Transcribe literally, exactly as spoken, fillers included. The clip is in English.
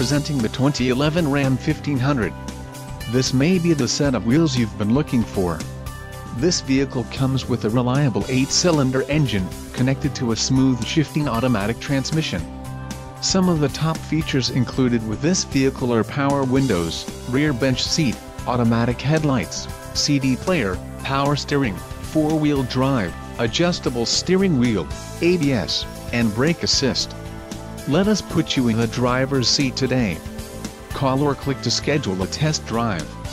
presenting the twenty eleven Ram fifteen hundred. This may be the set of wheels you've been looking for. This vehicle comes with a reliable eight-cylinder engine, connected to a smooth shifting automatic transmission. Some of the top features included with this vehicle are power windows, rear bench seat, automatic headlights, C D player, power steering, four-wheel drive, adjustable steering wheel, A B S, and brake assist. Let us put you in the driver's seat today. Call or click to schedule a test drive.